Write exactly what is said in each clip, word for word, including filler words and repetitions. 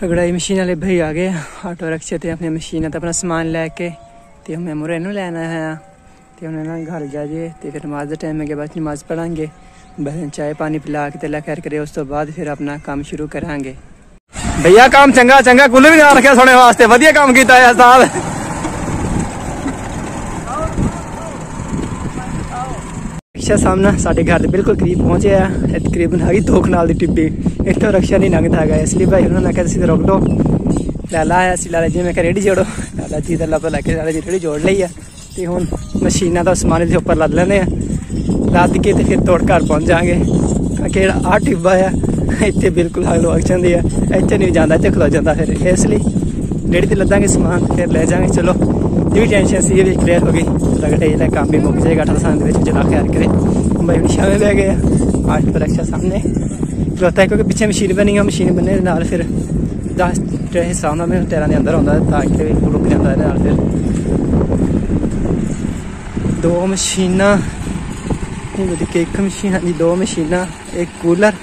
रगड़ाई machine वाले भाई आ गए ऑटो रिक्शे ते अपनी मशीन ते अपना समान लैके ते मैं मुरे नूं लैन आया ते हुण ना घर जा जे ते फिर नमाज दा टाइम के बाद नमाज पढ़ांगे बहन चाय पानी पिला के तेला खैर करे उस तो बाद फिर अपना काम शुरू करांगे। भैया काम चंगा चंगा कुल भी ना रखिया सोने वास्ते वधिया काम कीता है साहब। रिक्शा सामना साढ़े घर के बिल्कुल करीब पहुंचे है तकरीबन है दो कनाल की टिब्बी इतों रिक्शा नहीं लंघता है इसलिए भाई उन्होंने मैं कहते रोक लो लाला है असं लाला जी मैं रेडी जोड़ो लाला जी का लभ लैके लाला जी रेडी जोड़ ली है तो हूँ मशीना का समान इसे उपर लद लेने लद के तो फिर तोड़ घर पहुँच जाएंगे कि आ टिब्बा है इतने बिल्कुल अग लग जाती है इतने नहीं जाता इतने खलो जाता फिर इसलिए रेडी तो लदांगे समान फिर ले जाएंगे। चलो जी टेंशन से ये भी क्लियर हो गई लगता है काम भी मुक जाएगा अठारह साल चला खैर करे भाई रिक्शा में बह गए आठ पर रिक्शा सामने खलोता है क्योंकि पिछले मशीन बनी है मशीन बनने नाल फिर दस हिस्सा होंगे मेरे टायरों के अंदर आता ताकि रुक जाता है फिर दो मशीना एक मशीन हाँ दो मशीना एक कूलर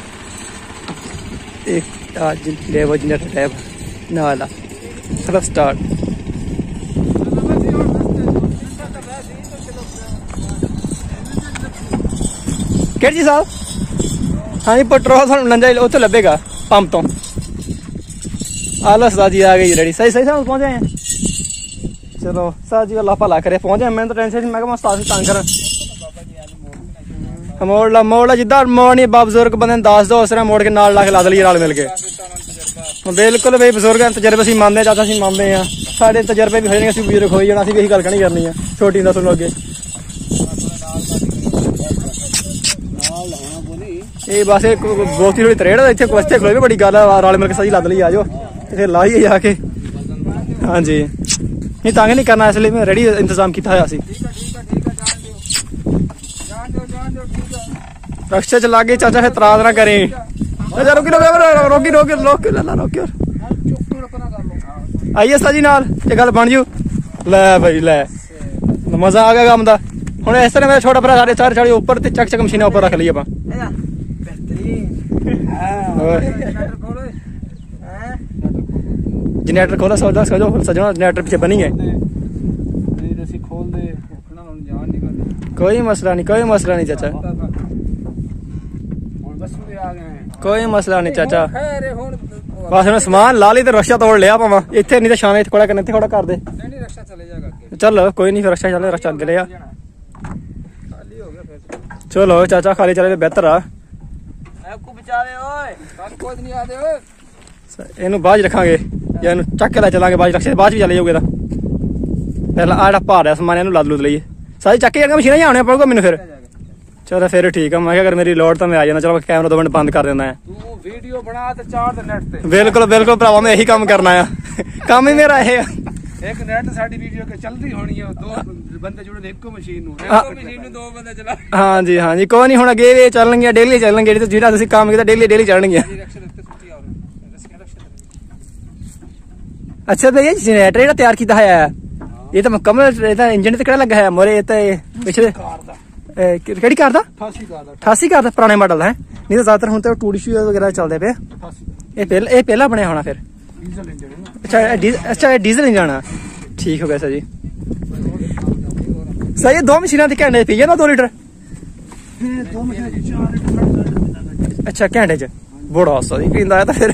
एक लेवो जनरेटर टैब नाला चलो स्टार्ट। केड़ी जी साहब हाँ जी पेट्रोल थोड़ा लंजा उतो लभेगा पंप तो आलो सदा जी आ गई रेडी सही सही साहब पहुंचे हैं। चलो सदा जी अल्लाह भला करे पहुंचे मैं तो टेंशन मैं उस्ताद तंग कर मोड़ ला मोड़ ला जिदा मोड़ नहीं बा बुजुर्ग बंदे दस दो उस तरह मोड़ के नाल ला के ला ली रल मिल के बिल्कुल भाई बुजुर्ग तजर्बे अं मानते चाचा अं मानते हैं साढ़े तजर्बे भी हो जाने बुजुर्ग हो जाना यही गल नहीं करनी है छोटी ना सुनो अगे ये बस एक बहुत ही थोड़ी तरेड़ इतने कुश्ते खलो भी बड़ी गल रल मिल के सही लद ली आ जाओ फिर लाइए जाके हाँ जी नहीं तंग नहीं करना इसलिए मैं रेडी इंतजाम किया होया सी रिक्शे चला गए चाचा फिर तराज ना करें रोकी रोकी रोकी रोकी रोकी आइए सा जी नाल ये गल बन जू लै भाई लै मजा आ गया काम का हुण इस तरह मेरा छोटा भरा साढ़े चार साढ़े उपर ते चक चक मशीन उपर रख ली आप जनरेटर खोला सौदा सजो सजना जनरेटर पीछे बनी है कोई मसला नहीं कोई मसला नहीं चाचा कोई मसला नहीं चाचा बस उन्हें समान ला ली तो रक्षा तोड़ लिया पावा इतने नहीं तो शाम थोड़ा करने थोड़ा कर दे चलो कोई नहीं फिर रक्षा चले रक्षा अगे लिया चलो चाचा खाली चले तो बेहतर आ इन बाद रखांगे या चक के ला चलांगे बाद रक्षा बाद भी चले जाओगे पहला आड़ा भार है समान लद लुद लीए सारी चक के मशीन ही आने पड़ेगा मैंने फिर चलो फिर ठीक है मैं अगर मेरी लोड तो मैं आ जाना चलो कैमरा दो मिनट बंद कर देना है वीडियो बना ते चार ते नेट ते बिल्कुल बिल्कुल भरावा मैं यही काम करना है काम ही मेरा है एक नेट साडी वीडियो के चलती होनी है दो बंदे जुड़े एक मशीन नु एक मशीन नु दो बंदे चला हां जी हां जी कोई नहीं हुन अगे चलणगे डेली चलणगे जेडी जेड़ा तुसी काम कीता डेली डेली चलणगे। अच्छा भैया जनरेटर जेड़ा तैयार कीता है ये तो मुकम्मल इंजन ते केड़ा लगा है मोरे ये तो पिछले केड़ी कार दा अठासी कार दा पुराने मॉडल है नहीं तो ज्यादातर हुण तो टूरिस्ट वगैरह चलदे पे ये पहले ये पहला बनया होना फिर अच्छा अच्छा डीजल इंजन है ठीक हो गया सर जी सर ये दो मशीना घंटे पी ना दो लीटर अच्छा घंटे च बड़ा सही पींदा है तो फिर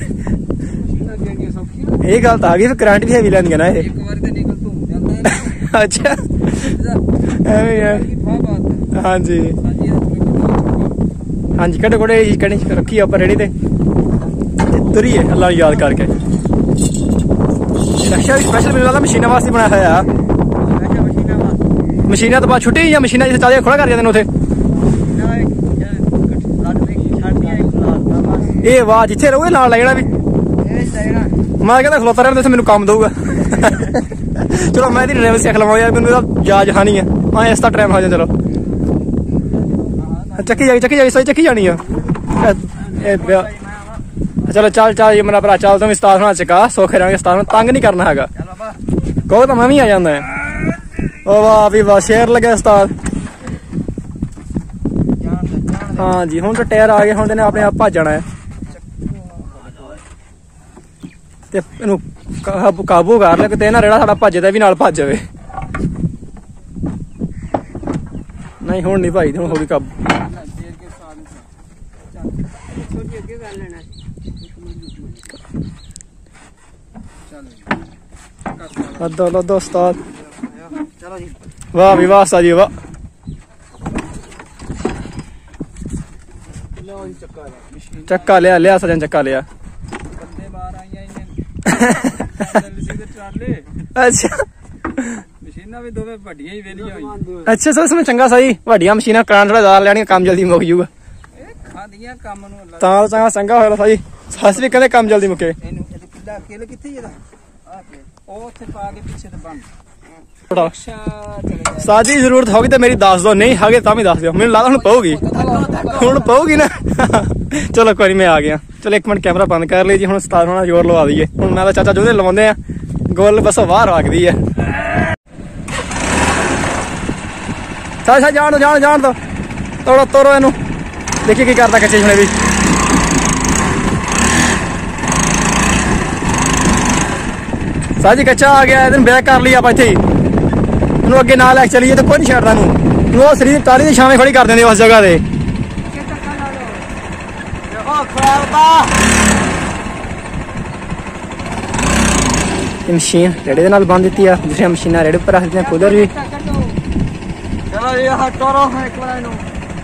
ये गल तो आ गई फिर करंट भी हैवी लैंदियां ना ये अच्छा हाँ जी हाँ जी कड़े कोड़े कड़ी रखी उपर रेड़ी ते तुरी है अल्लाह याद करके रक्षा स्पेशल मिल रहा मशीना वास्ते बनाया है मशीना तो बाद छुट्टी या मशीना जिसे चलते खोड़ा कर जाते उसे ये वाह जिथे रहोगे नाल लगना भी मैं कहता खलोता रहा तो मैनू काम दूगा चलो मैं ड्राइवर सीख लवा यार मैंने जाज हानी है हाँ इस टाइम हो जाए चलो चक्की जाएगी चक्की जाएगी सही चक्की जानी है चलो चल चल ये मेरा भरा चल तुम उस्ताद होना चका सौखे रहेंगे उस्ताद तंग नहीं करना है कहो तो मैं भी आ जाता है ओ वाह भी वाह शेर लगे उस्ताद हाँ जी हुण तो टायर आ गए हुण इन्हें अपने आप भज जाना है ਤੇ ਇਹਨੂੰ ਕਾਬੂ ਕਰ ਲੈ ਕਿਤੇ ਨਾ ਰੇੜਾ ਸਾਡਾ ਭੱਜਦਾ ਵੀ ਨਾਲ ਭੱਜ ਜਾਵੇ। ਨਹੀਂ ਹੁਣ ਨਹੀਂ ਭਾਈ, ਹੁਣ ਹੋ ਗਈ ਕਾਬੂ। ਲੱਦੋ ਲੱਦੋ ਉਸਤਾਦ, ਵਾਹ ਵੀ ਵਾਹ ਉਸਤਾਦ ਜੀ ਵਾਹ। ਚੱਕਾ ਲਿਆ ਲਿਆ ਸਜਣ, ਚੱਕਾ ਲਿਆ। ਅੱਛਾ ਮਸ਼ੀਨਾਂ ਵੀ ਦੋਵੇਂ ਵੱਡੀਆਂ ਹੀ ਵੇਲੀਆਂ ਹੋਈਆਂ। ਅੱਛਾ ਸਰ ਸਮੇਂ ਚੰਗਾ ਸਹੀ, ਵੱਡੀਆਂ ਮਸ਼ੀਨਾਂ ਕਰਾਉਣ ਥੋੜਾ ਜ਼ਿਆਦਾ ਲੈਣੀਆਂ, ਕੰਮ ਜਲਦੀ ਮੁੱਕ ਜੂਗਾ। ਖਾਂਦੀਆਂ ਕੰਮ ਨੂੰ ਤਾਂ ਚੰਗਾ ਚੰਗਾ ਹੋਇਆ ਸਹੀ, ਸੱਸ ਵੀ ਕਹਿੰਦੇ ਕੰਮ ਜਲਦੀ ਮੁੱਕੇ। ਇਹਨੂੰ ਇਹਦੇ ਕਿੱਲਾ ਕੇਲੇ ਕਿੱਥੇ ਇਹਦਾ ਉਹ ਉੱਥੇ ਪਾ ਕੇ ਪਿੱਛੇ ਤੇ ਬੰਨ ਸਾਜੀ ਜ਼ਰੂਰਤ ਹੋਗੀ ਤੇ ਮੇਰੀ ਦੱਸ ਦੋ, ਨਹੀਂ ਹੈਗੇ ਤਾਂ ਵੀ ਦੱਸ ਦਿਓ। ਮੈਨੂੰ ਲੱਗਦਾ ਹੁਣ ਪਊਗੀ, ਹੁਣ ਪਊਗੀ ਨਾ। ਚਲੋ ਕੋਈ ਨਹੀਂ, ਮੈਂ ਆ ਗਿਆ। ਚਲੋ ਇੱਕ ਮਿੰਟ ਕੈਮਰਾ ਬੰਦ ਕਰ ਲਈ ਜੀ। ਹੁਣ ਉਸਤਾਦ ਹੋਣਾ ਜ਼ੋਰ ਲਵਾ ਦਈਏ। ਹੁਣ ਮੈਂ ਤਾਂ ਚਾਚਾ ਜੋਦੇ ਲਵਾਉਂਦੇ ਆ, ਗੋਲ ਬਸ ਬਾਹਰ ਵਗਦੀ ਹੈ। ਚਾਚਾ ਜਾਣ ਦੋ ਜਾਣ ਜਾਣ ਦੋ, ਤੋੜੋ ਤੋੜੋ ਇਹਨੂੰ, ਦੇਖੀ ਕੀ ਕਰਦਾ ਕੱਚੇ ਹੁਣੇ ਵੀ। ਸਾਜੀ ਕੱਚਾ ਆ ਗਿਆ, ਇਹਨੂੰ ਬੈਕ ਕਰ ਲਈ ਆਪਾਂ ਇੱਥੇ ਹੀ। ਇਹਨੂੰ ਅੱਗੇ ਨਾਲ ਲੈ ਚਲੀਏ ਤਾਂ ਕੋਈ ਨਹੀਂ ਛੱਡਦਾ ਇਹਨੂੰ। ਉਹ ਸਰੀਰ ਟਾਲੀ ਦੀ ਛਾਵੇਂ ਖੜੀ ਕਰ ਦਿੰਦੇ ਉਸ ਜਗ੍ਹਾ ਤੇ। ਇਹ ਮਸ਼ੀਨ ਰੇੜੇ ਦੇ ਨਾਲ ਬੰਨ ਦਿੱਤੀ ਆ, ਦੂਸਰੀਆਂ ਮਸ਼ੀਨਾਂ ਰੇੜੇ ਉੱਪਰ ਰੱਖ ਦਿੱਤੀਆਂ, ਕੂਲਰ ਵੀ। ਚਲੋ ਇਹ ਹਟੋ ਇੱਕ ਵਾਰ ਇਹਨੂੰ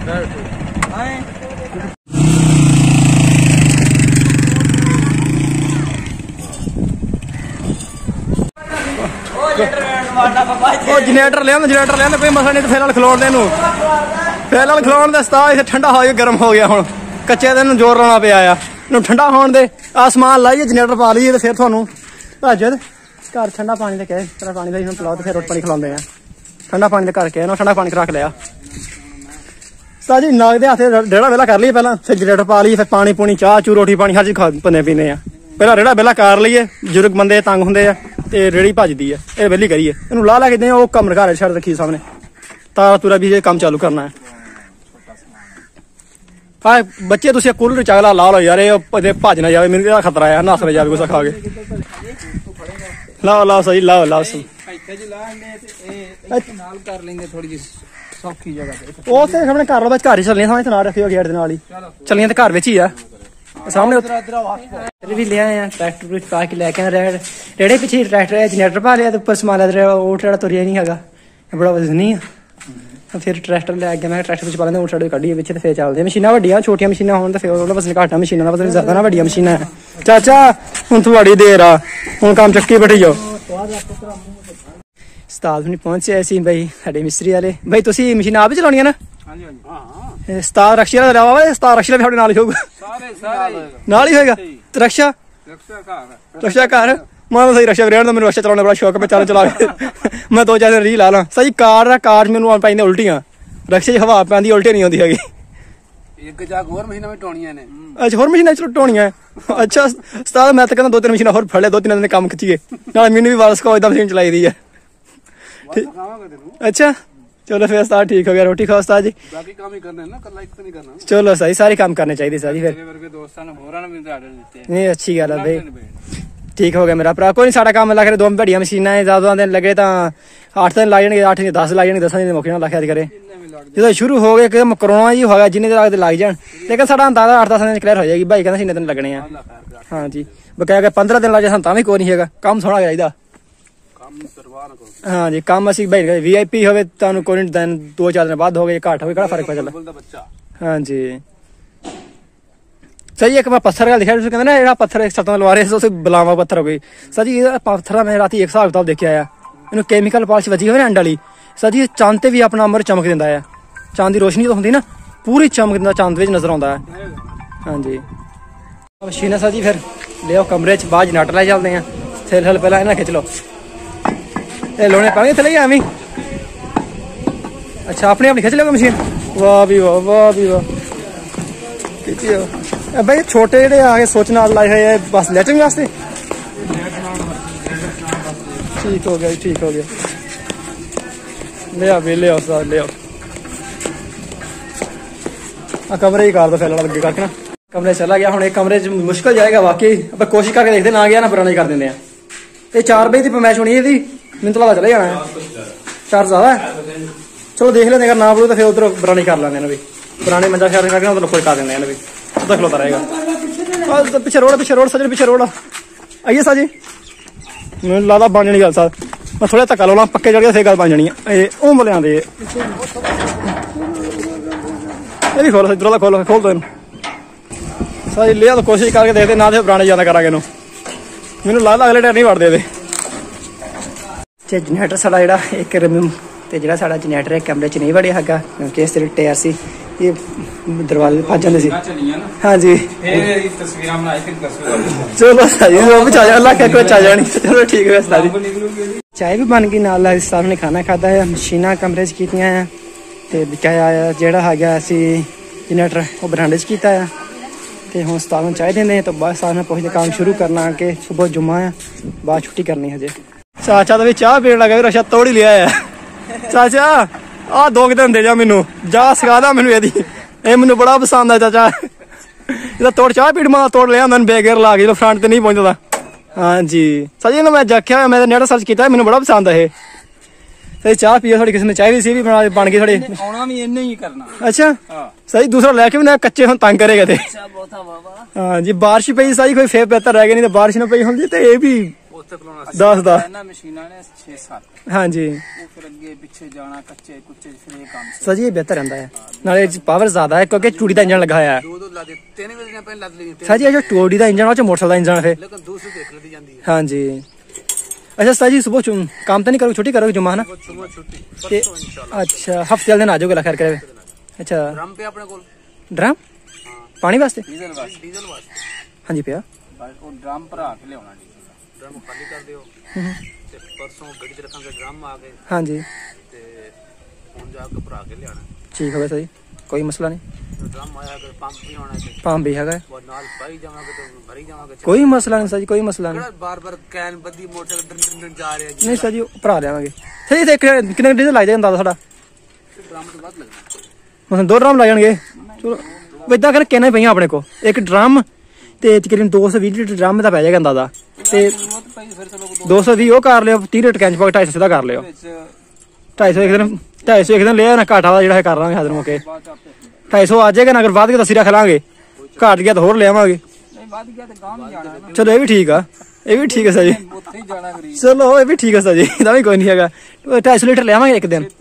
ਉਹ ਜਨਰੇਟਰ ਲਿਆਂਦਾ, ਜਨਰੇਟਰ ਲਿਆਂਦਾ, ਕੋਈ ਮਸਲਾ ਨਹੀਂ। ਤੇ ਫੇਰ ਨਾਲ ਖਲੋਣ ਦੇ ਇਹਨੂੰ, ਫੇਰ ਨਾਲ ਖਲੋਣ ਦੇ ਸਤਾ ਇੱਥੇ ਠੰਡਾ ਹੋ ਗਿਆ, ਗਰਮ ਹੋ ਗਿਆ। ਹੁਣ ਕੱਚੇ ਦਿਨ ਨੂੰ ਜ਼ੋਰ ਲਾਉਣਾ ਪਿਆ ਆ ਇਹਨੂੰ ਠੰਡਾ ਹੋਣ ਦੇ। ਆਸਮਾਨ ਲਾਈਏ, ਜਨਰੇਟਰ ਪਾ ਲਈਏ ਤੇ ਫਿਰ ਤੁਹਾਨੂੰ ਭਾਜਦ ਘਰ ਠੰਡਾ ਪਾਣੀ ਦਾ ਕਹੇ, ਠੰਡਾ ਪਾਣੀ ਦਾ ਹੀ ਹੁਣ ਪਿਲਾਓ ਤੇ ਫਿਰ ਰੋਟੀ ਪਾਣੀ ਖਿਲਾਉਂਦੇ ਆ। ਠੰਡਾ ਪਾਣੀ ਦਾ ਕਰਕੇ ਨਾ ਠੰਡਾ ਪਾਣੀ ਰੱਖ ਲਿਆ। ਸਤਾ ਜੀ ਨਾਗ ਦੇ ਹੱਥੇ ਰੇੜਾ ਵੇਲਾ ਕਰ ਲਈਏ, ਪਹਿਲਾਂ ਫਿਰ ਜਨਰੇਟਰ ਪਾ ਲਈਏ, ਫਿਰ ਪਾਣੀ ਪੂਣੀ ਚਾਹ ਚੂ ਰੋਟੀ ਪਾਣੀ ਹਰ ਚੀਜ਼ ਖਾ ਪੰਨੇ ਪੀਨੇ ਆ। ਪਹਿਲਾਂ ਰੇੜਾ ਵੇਲਾ ਕਰ ਲਈਏ, ਬਜ਼ੁਰਗ ਬੰਦੇ ਤੰਗ ਹੁੰਦੇ ਆ ਤੇ ਰੇੜੀ ਭੱਜਦੀ ਆ, ਇਹ ਵਿਹਲੀ ਕਰੀਏ। ਇਹਨੂੰ ਲਾ ਲਾ ਕੇ ਦੇ ਉਹ ਕੰਮ ਘਰ ਛੱਡ ਰੱਖੀ ਸਾਹਮਣੇ, ਤਾਰਾ ਤੂਰਾ ਵੀ ਇਹ ਕੰਮ ਚਾਲੂ ਕਰਨਾ ਹੈ। ਹਾਂ ਬੱਚੇ ਤੁਸੀਂ ਕੂਲਰ ਚਗਲਾ ਲਾ ਲਓ ਯਾਰ, ਇਹ ਭੱਜ ਨਾ ਜਾਵੇ, ਮੈਨੂੰ ਇਹਦਾ ਖਤਰਾ ਆ, ਨੱਸ ਨਾ ਜਾਵੇ ਕੁਛ ਖਾ ਕੇ। ਲਾਓ ਲਾਓ ਸਹੀ, ਲਾਓ ਲਾਓ ਸਹੀ। ਨਾਲ ਕਰ ਲੈਂਦੇ ਥੋੜੀ ਜਿਹੀ ਸੌਖੀ ਜਗ੍ਹਾ ਤੇ। ਉਹ ਤੇ ਸਾਹਮਣੇ ਘਰ ਵਿੱਚ ਘਰ ਹੀ ਚੱਲਣੇ, ਸਾਹਮਣੇ ਨਾਲ ਰੱਖਿਓ ਗੇਟ ਦੇ ਨਾਲ ਹੀ ਚੱਲੀਆਂ, ਤੇ ਘਰ ਵਿੱਚ ਹੀ ਆ ਸਾਹਮਣੇ। ਵੀ ਲਿਆ ਆ ਟਰੈਕਟਰ ਵਿੱਚ ਪਾ ਕੇ ਲੈ ਕੇ ਰੇੜ ਰੇੜੇ ਪਿੱਛੇ ਟਰੈਕਟਰ ਜਨਰੇਟਰ ਪਾ ਲਿਆ ਤੇ ਉੱਪਰ ਸਮਾਨ ਲਿਆ। ਉਹ ਟਰੈਕਟਰ ਤੁਰਿਆ ਨਹੀਂ ਹੈਗਾ, ਬੜਾ ਵਜ਼ਨੀ ਆ। ਫਿਰ ਟਰੈਕਟਰ ਲੈ ਕੇ ਮੈਂ ਟਰੈਕਟਰ ਵਿੱਚ ਪਾ ਲੈਂਦੇ, ਉਹ ਟਰੈਕਟਰ ਕੱਢੀਏ ਵਿੱਚ ਤੇ ਫਿਰ ਚੱਲਦੇ। ਮਸ਼ੀਨਾਂ ਵੱਡੀਆਂ ਛੋਟੀਆਂ ਮਸ਼ੀਨਾਂ ਹੋਣ ਤੇ ਫਿਰ ਉਹਦਾ ਵਜ਼ਨ ਘੱਟ ਆ, ਮਸ਼ੀਨਾਂ ਦਾ ਵਜ਼ਨ ਜ਼ਿਆਦਾ ਨਾ, ਵੱਡੀਆਂ ਮਸ਼ੀਨਾਂ। ਚਾਚਾ ਹੁਣ ਤੁਹਾਡੀ ਦੇਰ ਆ, ਹੁਣ ਕੰਮ ਚੱਕੀ ਬੈਠੀ ਜਾਓ। ਉਸਤਾਦ ਹੁਣੀ ਪਹੁੰਚੇ ਸੀ ਬਈ, ਸਾਡੇ ਮਿਸਤਰੀ ਵਾਲੇ। ਬਈ ਤੁਸੀਂ ਮਸ਼ੀਨਾਂ ਆਪ ਹੀ ਚਲਾਉਣੀਆਂ ਨਾ? ਹਾਂਜੀ ਹਾਂਜੀ। ਉਸਤਾਦ ਰਕਸ਼ੇ ਵਾਲਾ ਲਿਆ ਵਾ, ਉਸਤਾਦ ਰਕਸ਼ੇ ਵਾਲਾ ਵੀ ਸਾਡੇ ਨਾਲ ਹੀ ਹੋਊਗਾ। ਸਾਰੇ ਸਾਰੇ ਨਾਲ ਹੀ ਹੋਏਗਾ। ਰਕਸ਼ਾ ਰਕਸ਼ਾ ਘਰ, ਰਕਸ਼ਾ ਘਰ ਮੈਂ ਸਹੀ ਰਕਸ਼ਾ ਰਹਿਣ ਦਾ, ਮੈਨੂੰ ਰਕਸ਼ਾ ਚਲਾਉਣ ਦਾ ਬੜਾ ਸ਼ੌਕ, ਮੈਂ ਚੱਲ ਚਲਾ ਕੇ ਮੈਂ ਦੋ ਚਾਰ ਦਿਨ ਰੀ ਲਾ ਲਾਂ। ਸਹੀ ਕਾਰ ਆ, ਕਾਰ ਮੈਨੂੰ ਪੈਂਦੀਆਂ ਉਲਟੀਆਂ, ਰਕਸ਼ੇ 'ਚ ਹਵਾ ਪੈਂਦੀ ਉਲਟੀ ਨਹੀਂ ਆਉਂਦੀ ਹੈਗੀ। ਇੱਕ ਜਾ ਹੋਰ ਮਸ਼ੀਨਾਂ ਵੀ ਟੋਣੀਆਂ ਨੇ। ਅੱਛਾ ਹੋਰ ਮਸ਼ੀਨਾਂ ਚ ਟੋਣੀਆਂ? ਅੱਛਾ ਉਸਤਾਦ ਮੈਂ ਤਾਂ ਕਹਿੰਦਾ ਦੋ ਤਿੰਨ ਮਸ਼ੀਨਾਂ ਹੋਰ ਫੜ ਲਿਆ, ਦੋ ਤਿੰਨ ਦਿਨ ਕੰਮ ਖਿੱਚੀਏ, ਨਾਲ ਮੈਨੂੰ ਵੀ ਵਾਰਸ ਕੋ ਏਦਾਂ ਮਸ਼ੀਨ ਚਲਾਈ ਦੀ ਹੈ। ਅੱਛਾ ਚਲੋ ਫਿਰ ਉਸਤਾਦ ਠੀਕ ਹੋ ਗਿਆ, ਰੋਟੀ ਖਾਓ ਉਸਤਾਦ ਜੀ। ਬਾਕੀ ਕੰਮ ਹੀ ਕਰਨੇ ਨਾ, ਕੱਲਾ ਇੱਕ ਤਾਂ ਨਹੀਂ ਕਰਨਾ। ਚਲੋ ਸਹੀ, ਸਾਰੇ ਕੰਮ ਕਰਨੇ ਚਾਹੀਦੇ ਸਾਜੀ। ਫਿਰ ਵਰਗੇ ਦੋਸਤਾਂ ਨੇ ਹੋਰਾਂ ਨੂੰ ਵੀ ਆਰਡਰ ਦਿੱਤੇ। ਨਹੀਂ ਅੱਛੀ ਗੱਲ ਹੈ ਬਈ, ਠੀਕ ਹੋ ਗਿਆ ਮੇਰਾ ਭਰਾ। ਕੋਈ ਨਹੀਂ, ਸਾਡਾ ਕੰਮ ਲੱਗ ਰਿਹਾ, ਦੋ ਵੱਡੀਆਂ ਮਸ਼ੀਨਾਂ ਹੈ, ਜ਼ਿਆਦਾ ਦਿਨ ਲੱਗੇ ਤਾਂ ਅੱਠ ਦਿਨ ਲੱਗ ਜਾਣਗੇ, ਅੱਠ ਨਹੀਂ ਦਸ ਲੱਗ ਜਾਣਗੇ, ਦਸਾਂ ਦਿਨ ਮੌਕੇ ਨਾਲ ਲੱਖਿਆ ਕਰੇ। ਜਦੋਂ ਸ਼ੁਰੂ ਹੋ ਗਏ ਕਿ ਕਰੋਨਾ ਜੀ ਹੋ ਗਿਆ, ਜਿੰਨੇ ਦਿਨ ਲੱਗ ਜਾਣ, ਲੇਕਿਨ ਸਾਡਾ ਅੰਦਾਜ਼ਾ ਅੱਠ ਦਸ ਦਿਨ ਕਲੀਅਰ ਹੋ ਜਾਏਗੀ। ਭਾਈ ਕਹਿੰਦਾ ਇੰਨੇ ਦਿਨ ਲੱਗਣੇ ਆ। ਹਾਂਜੀ ਬਕਾਇਆ ਪੰਦਰਾਂ ਦਿਨ ਲੱਗ ਜਾਣ ਤਾਂ ਵੀ ਕੋਈ ਨਹੀਂ ਹੈਗਾ, ਕੰਮ ਸੋਹਣਾ ਚਾਹੀਦਾ। ਹਾਂਜੀ ਕੰਮ ਅਸੀਂ ਭਾਈ ਵੀ ਆਈ ਪੀ ਹੋਵੇ ਤੁਹਾਨੂੰ ਕੋਈ ਦਿਨ ਦੋ ਚਾਰ ਦਿਨ ਬਾਅਦ ਹੋ ਗਏ, ਘੱਟ ਹੋਵੇ, ਕਿਹੜਾ ਫਰਕ ਪੈ ਚੱਲਦਾ। ਹਾਂਜੀ ਸਹੀ। ਇੱਕ ਮੈਂ ਪੱਥਰ ਗੱਲ ਦੇਖਿਆ, ਤੁਸੀਂ ਕਹਿੰਦੇ ਨਾ ਜਿਹੜਾ ਪੱਥਰ ਛੱਤਾਂ ਲਵਾ ਰਹੇ ਸੀ, ਬਲਾਵਾ ਪੱਥਰ ਹੋ ਗਈ। ਸਰ ਜੀ ਇਹਦਾ ਪੱਥਰ ਮੈਂ ਰਾਤੀ ਇੱਕ ਹਿਸਾਬ ਕਿਤਾਬ ਦੇਖਿਆ ਆ, ਇਹਨੂੰ ਕੈਮੀਕਲ ਪਾਲਿਸ਼ ਵੱਜੀ ਹੋਵੇ ਨਾ ਐਂਡ ਵਾਲੀ। ਸਰ ਜੀ ਚੰਦ ਤੇ ਵੀ ਆਪਣਾ ਅਮਰ ਚਮਕ ਦਿੰਦਾ ਆ, ਚੰਦ ਦੀ ਰੋਸ਼ਨੀ ਤਾਂ ਹੁੰਦੀ ਨਾ, ਪੂਰੀ ਚਮਕ ਦਿੰਦਾ, ਚੰਦ ਵਿੱਚ ਨਜ਼ਰ ਆਉਂਦਾ ਹੈ। ਹਾਂਜੀ ਮਸ਼ੀਨ ਸਰ ਜੀ ਫਿਰ ਲਿਆਓ ਕਮਰੇ 'ਚ, ਬਾਅਦ ਨਟ ਲੈ ਚੱਲਦੇ ਆ। ਥੇਲ ਹਲ ਪਹਿਲਾਂ ਇਹਨਾਂ ਖਿੱਚ ਲਓ, ਇਹ ਲੋਣੇ ਪਾਣੀ ਥੱਲੇ ਐਵੇਂ। ਅੱਛਾ ਆਪਣੀ ਆਪਣੀ ਖਿੱਚ ਲਓਗੇ ਮਸ਼ੀਨ? ਵਾਹ ਵੀ ਵਾਹ, ਵਾਹ ਵੀ ਵਾਹ। ਭਾਈ ਛੋਟੇ ਜਿਹੜੇ ਆ ਕੇ ਸੋਚ ਨਾਲ ਲਾਏ ਹੋਏ ਆ ਬਸ ਲੈਟਰਿੰਗ ਵਾਸਤੇ। ਠੀਕ ਹੋ ਗਿਆ, ਠੀਕ ਹੋ ਗਿਆ। ਲਿਆ ਵੀ ਲਿਆਓ ਸਰ, ਲਿਆਓ ਆ ਕਮਰੇ ਹੀ ਕਰ ਦੋ ਫੈਲ ਵਾਲਾ ਅੱਗੇ ਕਰਕੇ ਨਾ। कमरे चला गया हुण एक कमरे च मुश्किल जाएगा वाकई ਆਪਾਂ कोशिश करके देखते ना गया ना पुराना कर देंगे ये चार बजे की फरमाइश होनी है मैंने तो लगा चले जाना है चार ज्यादा है चलो देख लेंगे अगर ना बोलो तो फिर उधर पुरानी कर लेंगे भी पुराने मंजा शहर करके उधर कोई कर देंगे भी उधर खलोता रहेगा पीछे रोड पीछे रोड सजन पीछे रोड आइए साजी मैं लादा बन जानी गल सर मैं थोड़ा धक्का ला पक्के चढ़ गया फिर गल बन जानी है ओह मलिया दे ये भी खोलो इधर खोलो खोल दो सारी लिया तो कोशिश करके देखते ना तो पुराने ज्यादा करा मैनू लगता अगले टाइम नहीं वड़ते ते जनरेटर साडा जिहड़ा एक रिम ते जिहड़ा साडा जनरेटर है कमरे च नहीं वड़िया हैगा क्योंकि इस तरह टायर सी ये दरवाजे फस जांदे सी हाँ जी चलो सही वो भी चा अल्लाह के कोई चा जानी चलो ठीक है सारी चाय भी बन गई नाल साहब ने खाना खाता है मशीनां कमरे च कीतियां हैं ते बकाया जिहड़ा हैगा असी जनरेटर वो बरांडे च कीता है ते हुण उस्ताद नूं चाय देंदे तो बाद साहब ने पुछदे काम शुरू करना कि सुबह जुम्मा है बाद छुट्टी करनी हजे चाचा तो भी चाह पीने लगा रशा तोड़ ही लिया है चाचा आ दो दिन दे जा मैनू जा सिखा दा मैनू एदी ए मैनू बड़ा पसंद है चाचा ਇਹਦਾ ਤੋੜ ਚਾਹ ਪੀੜ ਮਾ ਤੋੜ ਲਿਆ ਮੈਨੂੰ ਬੇਗੇਰ ਲਾ ਕੇ ਜਦੋਂ ਫਰੰਟ ਤੇ ਨਹੀਂ ਪਹੁੰਚਦਾ ਹਾਂ ਜੀ ਸਜੀ ਨੂੰ ਮੈਂ ਦੇਖਿਆ ਮੈਂ ਨੈਟ ਸਰਚ ਕੀਤਾ ਮੈਨੂੰ ਬੜਾ ਪਸੰਦ ਹੈ ਇਹ ਸਹੀ ਚਾਹ ਪੀਓ ਥੋੜੀ ਕਿਸੇ ਨੇ ਚਾਹੀਦੀ ਸੀ ਵੀ ਬਣਾ ਬਣ ਗਈ ਥੋੜੀ ਆਉਣਾ ਵੀ ਇੰਨੇ ਹੀ ਕਰਨਾ ਅੱਛਾ ਸਹੀ ਦੂਸਰਾ ਲੈ ਕੇ ਵੀ ਨਾ ਕੱਚੇ ਹੁਣ ਤੰਗ ਕਰੇਗਾ ਤੇ ਹਾਂ ਜੀ ਬਾਰਿਸ਼ ਪਈ ਸਹੀ ਕੋਈ ਫੇਰ ਬਿਹਤਰ ਰਹਿ ਗਿਆ ਨਹੀਂ ਤੇ ਬਾਰਿਸ਼ ਨਾ ਪਈ ਹੁੰਦੀ ਤੇ ਇਹ ਵੀ दस ਦਾ ਮਸ਼ੀਨਾਂ ਨੇ ਛੇ ਸੱਤ हाँ जी ਉਹ ਫਿਰ ਅੱਗੇ ਪਿੱਛੇ ਜਾਣਾ ਕੱਚੇ ਕੁੱਚੇ ਫਿਰ ਇਹ ਕੰਮ सर जी ये बेहतर रहता है नाले पावर ज्यादा है क्योंकि चूड़ी का इंजन लगा है ਦੋ ਦੋ ਲਾ ਦੇ ਤਿੰਨ ਵਜੇ ਪਹਿਲਾਂ ਲੱਦ ਲਈ सर जी ये जो चूड़ी का इंजन है मोटरसाइकिल का इंजन है ਲੇਕਿਨ ਦੂਸਰੀ ਦੇਖ ਲਈ ਜਾਂਦੀ ਹੈ हाँ जी अच्छा सर जी सुबह चुम- काम तो नहीं करोगे छुट्टी करोगे जुम्मा है ना ਸੁਬਹ ਛੁੱਟੀ ते- ਪਰਸੋਂ ਇਨਸ਼ਾਅੱਲਾ अच्छा हफ्ते वाले दिन आ जाओगे ला खैर करे अच्छा ਡਰਮ ਪਿਆ ਆਪਣੇ ਕੋਲ ड्रम पानी वास्ते ਡੀਜ਼ਲ ਵਾਸਤੇ ਡੀਜ਼ਲ ਵਾਸਤੇ हाँ जी पिया ਉਹ ਡਰਮ ਭਰਾ ਕੇ ਲਿਆਉਣਾ ਡੀਜ਼ਲ ਦਾ ਡਰਮ ਖਾਲੀ ਕਰ ਦਿਓ ਤੇ ਪਰਸੋਂ ਗੱਡੀ 'ਚ ਰੱਖਾਂਗੇ ਡਰਮ ਆ ਗਏ हाँ जी ਤੇ ਹੁਣ ਜਾ ਕੇ ਭਰਾ ਕੇ ਲਿਆਣਾ ठीक है सर जी कोई मसला नहीं ਡਰਮ ਆਇਆ ਕਿ ਪੰਪ ਵੀ ਹੋਣਾ ਤੇ पाम भी है ਉਹ ਨਾਲ ਪਾਈ ਜਾਵਾਂਗੇ ਤੇ ਭਰੀ ਜਾਵਾਂਗੇ कोई मसला नहीं सर जी कोई मसला नहीं ਬਾਰ ਬਾਰ ਕੈਨ ਬੱਦੀ ਮੋਟਰ ਡਰਨ ਡਰਨ ਜਾ ਰਿਹਾ ਜੀ नहीं सर जी भरा देंगे सर जी एक कितने डीजल लग जाएगा अंदाजा साडा ਡਰਮ ਤੋਂ ਵੱਧ ਲੱਗਣਾ मतलब दो ड्रम लग जाएंगे चलो इदा कर कहना पई अपने को एक ड्रम ਤੇ ਤਕਰੀਬਨ ਦੋ ਸੌ ਵੀਹ ਲੀਟਰ ਡਰਮ ਦਾ ਪੈ ਜਾਏਗਾ ਅੰਦਾਜ਼ਾ ਤੇ ਦੋ ਸੌ ਵੀਹ ਉਹ ਕਰ ਲਿਓ ਤੀਹ ਲੀਟਰ ਕੈਂਚ ਪਾਕ ਢਾਈ ਸੌ ਸਿੱਧਾ ਕਰ ਲਿਓ ਢਾਈ ਸੌ ਇੱਕ ਦਿਨ ਢਾਈ ਸੌ ਇੱਕ ਦਿਨ ਲਿਆ ਨਾ ਘਾਟਾ ਦਾ ਜਿਹੜਾ ਕਰ ਲਾਂਗੇ ਹਾਜ਼ਰ ਮੌਕੇ ਢਾਈ ਸੌ ਆ ਜਾਏਗਾ ਨਾ ਅਗਰ ਵੱਧ ਗਿਆ ਤਾਂ ਅਸੀਂ ਰੱਖ ਲਾਂਗੇ ਘਾਟ ਗਿਆ ਤਾਂ ਹੋਰ ਲਿਆਵਾਂਗੇ ਚਲੋ ਇਹ ਵੀ ਠੀਕ ਆ ਇਹ ਵੀ ਠੀਕ ਹੈ ਸਰ ਜੀ ਚਲੋ ਇਹ ਵੀ ਠੀਕ ਹੈ ਸਰ ਜੀ ਇਹਦਾ ਵੀ ਕੋਈ ਨਹੀਂ ਹੈਗਾ ਢਾਈ ਸੌ ਲੀਟਰ ਲਿਆਵਾਂਗੇ ਇੱਕ ਦਿਨ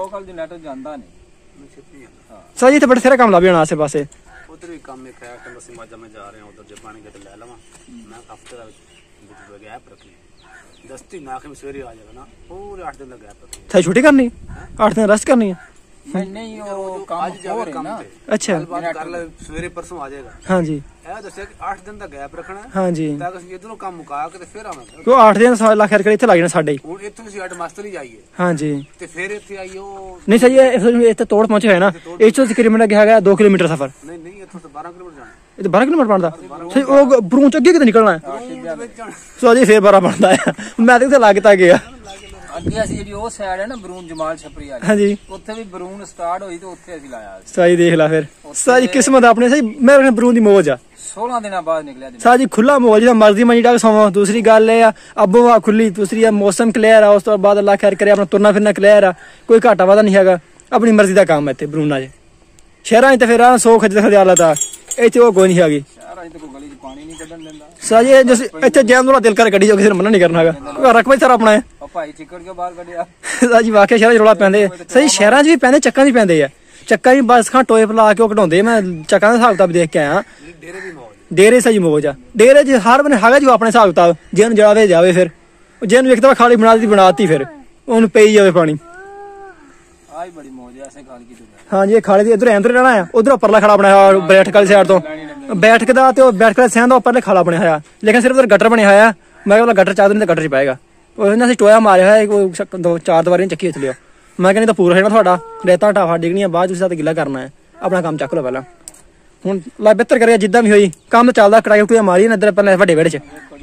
ਸਰ ਜੀ ਤੇ ਬੜੇ ਸਾਰਾ ਕੰਮ ਲੱਭ ਜਾਣਾ ਆਸੇ ਪਾਸੇ ਉਧਰ ਵੀ ਕੰਮ ਇੱਕ ਹੈ ਕਿ ਅਸੀਂ ਮਾਜਾ ਮੈਂ ਜਾ ਰਹੇ ਹਾਂ ਉਧਰ ਜੇ ਪਾਣੀ ਗੱਡ ਲੈ ਲਵਾਂ ਮੈਂ ਹਫਤੇ ਦਾ ਵਿੱਚ ਗੈਪ ਰੱਖ ਲਈ ਦਸਤੀ ਨਾਖ ਵਿੱਚ ਸਵੇਰੇ ਆ ਜਾਏਗਾ ਨਾ ਪੂਰੇ ਅੱਠ ਦਿਨ ਦਾ ਗੈਪ ਰੱਖ ਤੇ ਛੁੱਟੀ ਕਰਨੀ ਅੱਠ ਦਿਨ ਰੈਸਟ ਕਰਨੀ ਹੈ ਨਹੀਂ ਨਹੀਂ ਉਹ ਕੰਮ ਹੋ ਰਿਹਾ ਨਾ ਅੱਛਾ ਕਰ ਲੈ ਸਵੇਰੇ ਪਰਸੋਂ ਆ ਜਾਏਗਾ ਹਾਂ ਜੀ ਇਹ ਦੱਸਿਆ ਕਿ ਅੱਠ ਦਿਨ ਦਾ ਗੈਪ ਰੱਖਣਾ ਹਾਂ ਜੀ ਤਾਂ ਕਿ ਅਸੀਂ ਇਧਰੋਂ ਕੰਮ ਮੁਕਾ ਕੇ ਤੇ ਫਿਰ ਆਵਾਂਗੇ ਕਿਉਂ ਅੱਠ ਦਿਨ ਸਵਾ ਲੱਖ ਰੁਪਏ ਇੱਥੇ ਲੱਗ ਜਾਣਾ ਸਾਡੇ ਹੁਣ ਇੱਥੋਂ ਅਸੀਂ ਅੱਠ ਮਾਸਟਰ ਹੀ ਜਾਈਏ ਹਾਂ ਜੀ ਤੇ ਫਿਰ ਇੱਥੇ ਆਈਓ ਨਹੀਂ ਸਹੀ ਹੈ ਇੱਥੇ ਤੋੜ ਪਹੁੰਚੇ ਹੋਏ ਨਾ ਇਹ ਤੋਂ ਤਕਰੀਬਨ ਅੱਗੇ ਹੈਗਾ ਦੋ ਕਿਲੋਮੀਟਰ ਸਫ਼ਰ ਨਹੀਂ ਨਹੀਂ ਇੱਥੋਂ ਤਾਂ ਬਾਰਾਂ ਕਿਲੋਮੀਟਰ ਜਾਣਾ ਇਹ ਤਾਂ ਬਾਰਾਂ ਕਿਲੋਮੀਟਰ ਬਣਦਾ ਸਹੀ ਉਹ ਬਰੂਨ ਚ ਅੱਗੇ ਕਿਤੇ ਨਿਕਲਣਾ ਹੈ ਸੋ ਜੀ ਫੇਰ ਬਾਰਾਂ ਬਣਦਾ ਹੈ ਮੈਂ ਤੇ ਉੱਥੇ ਲੱਗ ਤਾ ਗਿਆ ਅੱਗੇ ਅਸੀਂ ਜਿਹੜੀ ਉਹ ਸਾਈਡ ਹੈ ਨਾ ਬਰੂਨ ਜਮਾਲ ਛਪਰੀ ਵਾਲੀ ਹਾਂਜੀ ਉੱਥੇ ਵੀ ਬਰੂਨ ਸਟਾਰਟ ਹੋਈ ਤੇ ਉੱਥੇ ਅਸੀਂ ਲਾਇਆ ਸਹੀ ਦੇਖ ਲੈ ਫਿਰ ਸਹੀ ਕਿਸਮਤ ਆਪਣੀ ਸਹੀ ਮੇਰੇ ਬਰੂਨ ਦੀ ਮੌਜ ਆ ਸੋਲਾਂ ਦਿਨਾਂ ਬਾਅਦ ਨਿਕਲਿਆ ਸਾਹ ਜੀ ਖੁੱਲਾ ਮੌਜ ਜਿਹਦਾ ਮਰਜ਼ੀ ਮੰਜੀ ਡਾਕ ਸੌਵਾਂ ਦੂਸਰੀ ਗੱਲ ਇਹ ਆ ਅੱਬੋ ਆ ਖੁੱਲੀ ਦੂਸਰੀ ਆ ਮੌਸਮ ਕਲੀਅਰ ਆ ਉਸ ਤੋਂ ਬਾਅਦ ਅੱਲਾ ਖੈਰ ਕਰੇ ਆਪਣਾ ਤੁਰਨਾ ਫਿਰਨਾ ਕਲੀਅਰ ਆ ਕੋਈ ਘਾਟਾ ਵਾਦਾ ਨਹੀਂ ਹੈਗਾ ਆਪਣੀ ਮਰਜ਼ੀ ਦਾ ਕੰਮ ਹੈ ਇੱਥੇ ਬਰੂਨਾ 'ਚ ਸ਼ਹਿਰਾਂ 'ਚ ਤਾਂ ਫਿਰ ਆ ਸੌ ਖੱਜ ਖਜਾਲਾ ਤਾਂ ਇੱਥੇ ਉਹ ਕੋਈ ਨਹੀਂ ਹੈਗੀ ਸ਼ਹਿਰਾਂ 'ਚ ਤਾਂ ਕੋਈ ਗਲੀ 'ਚ ਪਾਣੀ ਨਹੀਂ ਕੱਢਣ ਦਿੰਦਾ ਸਾਹ ਜੀ ਇੱਥੇ ਜੈਮ ਦਾ ਦਿਲ ਕਰ ਗੱਡੀ ਜੋ ਕਿਸੇ ਨੇ ਮਨਾ ਨਹੀਂ ਕਰਨਾ ਹੈਗਾ ਰਕਬਾ ਹੀ ਸਾਰਾ ਆਪਣਾ ਹੈ ਉਹ ਭਾਈ ਚਿੱਕੜ ਕਿਉਂ ਬਾਹਰ ਕੱਢਿਆ ਸਾਹ ਜੀ ਵਾਕਿਆ ਸ਼ਹਿਰਾਂ 'ਚ ਰੌਲਾ ਪੈਂਦੇ ਸਹੀ ਸ਼ਹਿਰਾਂ 'ਚ ਵੀ ਪੈਂਦੇ ਚੱਕਾਂ 'ਚ ਪੈਂਦੇ ਆ ਚੱਕਾਂ 'ਚ ਬੱਸ ਖਾਂ ਟੋਏ ਲਾ ਕੇ ਉਹ ਕਢਾਉਂਦੇ ਮੈਂ ਚੱਕਾਂ ਦਾ ਹਿਸਾਬ ਕਿਤਾਬ ਦੇਖ ਕੇ ਆਇਆ ਡੇਰੇ ਦੀ ਮੌਜ ਡੇਰੇ ਸਹੀ ਮੌਜ ਆ ਡੇਰੇ 'ਚ ਹਰ ਬੰਨੇ ਹੈਗਾ ਜੀ ਆਪਣੇ ਹਿਸਾਬ ਕਿਤਾਬ ਜਿਹਨੂੰ ਜਾਵੇ ਜਾਵੇ ਫਿਰ ਜਿਹਨੂੰ ਇੱਕ ਦਫਾ ਖਾਲੀ ਬਣਾ ਦਿੱਤੀ ਬਣਾਤੀ ਫਿਰ ਉਹਨੂੰ ਪਈ ਜਾਵੇ ਪਾਣੀ ਆਈ ਬੜੀ ਮੌਜ ਐ ਐਸੇ ਖਾਲ ਕੀ ਤੂੰ ਹਾਂ ਜੀ ਇਹ ਖਾਲੇ ਦੀ ਇਧਰ ਅੰਦਰ ਰਹਿਣਾ ਆ ਉਧਰ ਉੱਪਰਲਾ ਖੜਾ ਬਣਾਇਆ ਹੋਇਆ ਬੈਠਕ ਵਾਲੀ ਸਾਈਡ ਤੋਂ ਬੈਠਕ ਦਾ ਤੇ ਉਹ ਬੈਠਕ ਵਾਲੇ ਸੈਨ ਦਾ ਉੱਪਰਲੇ ਖਾਲਾ ਬਣਿਆ ਹੋਇਆ ਲੇਕਿਨ ਸਿਰਫ ਉਧਰ ਗਟਰ ਬਣਿਆ ਹੋਇਆ ਮੈਂ ਕਿਹਾ ਗਟਰ ਚਾਦਰ ਨਹੀਂ ਤਾਂ ਗਟਰ 'ਚ ਪਾਏਗਾ ਉਹ ਇਹਨਾਂ ਅਸੀਂ ਟੋਇਆ ਮਾਰਿਆ ਹੋਇਆ ਕੋਈ ਦੋ ਚਾਰ ਦੀਵਾਰੀਆਂ ਚੱਕੀ ਇੱਥੇ ਲਿਓ ਮੈਂ ਕਹਿੰਦਾ ਤਾਂ ਪੂਰਾ ਹੈ ਨਾ ਤੁਹਾਡਾ ਰੇਤਾ ਢਾਫਾ ਡਿੱਗਣੀਆਂ ਬਾਅਦ ਤੁਸੀਂ ਤਾਂ ਗਿੱਲਾ ਕਰਨਾ ਹੈ ਆਪਣਾ ਕੰਮ ਚੱਕ ਲਓ ਪਹਿਲਾਂ ਹੁਣ ਲਾ ਬਿਹਤਰ ਕਰਿਆ ਜਿੱਦਾਂ ਵੀ ਹੋਈ ਕੰਮ ਚੱਲਦਾ ਕੜਾਈ ਟੂਆ ਮਾਰੀ ਨਾ ਇੱਧਰ ਪਹਿਲਾਂ ਵੱਡੇ ਵਿਹੜੇ 'ਚ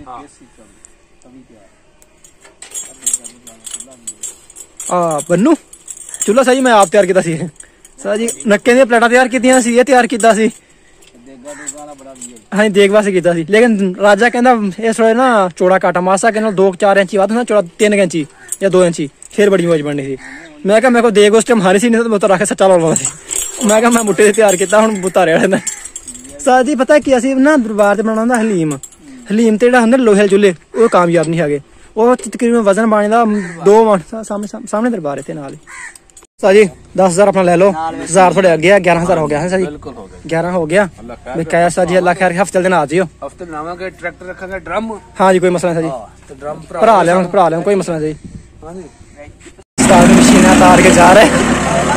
ਆ ਬੰਨੂ ਚੁੱਲ੍ਹਾ ਸਾਜੀ ਮੈਂ ਆਪ ਤਿਆਰ ਕੀਤਾ ਸੀ ਸਾਜੀ ਨੱਕੇ ਦੀਆਂ ਪਲੇਟਾਂ ਤਿਆਰ ਕੀਤੀਆਂ ਸੀ ਇਹ ਤਿਆਰ ਕੀਤਾ ਸੀ हाँ देख वास्ते कीता सी लेकिन राजा कहंदा इस थोड़े ना चौड़ा घट मासा कहना दो चार इंची वध ना चौड़ा तीन इंची या दो इंची फिर बड़ी मौज बननी सी। मैं क्या मेरे को देख उस टाइम हारी सी नहीं तो मैं रख सच्चा लाउंदा सी। मैं क्या मैं मुट्टे से तैयार किया हुण बुता रेड़ा ने साथ ही पता कि असीं ना दरबार ते बनाउणा हलीम हलीम ते जिहड़ा हुंदा लोहे चुल्हे वो कामयाब नहीं हैगे वो तकरीबन वजन पाने का दो सामने सामने दरबार इत्थे नाल सा जी दस हजार अपना ले लो हजार थोड़े अगे ग्यारह हजार हो गया है सर ग्यारह हो गया कहा सर जी अल्लाह खैर हफ्ते दिन आ जियो हफ्ते बनावांगे ट्रैक्टर रखांगे ड्रम हाँ जी कोई मसला नहीं सर जी ड्रम भरा लिया भरा लिया कोई मसला नहीं हां जी जी मशीन तार के जा रहे